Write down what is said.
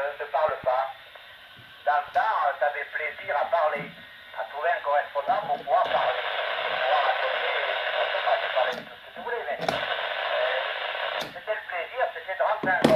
ne parle pas. Dans le temps, tu avais plaisir à parler, à trouver un correspondant pour pouvoir parler. Pour pouvoir raconter, je ne sais pas, tu parlais de tout ce que tu voulais, mais c'était le plaisir, c'était de rentrer un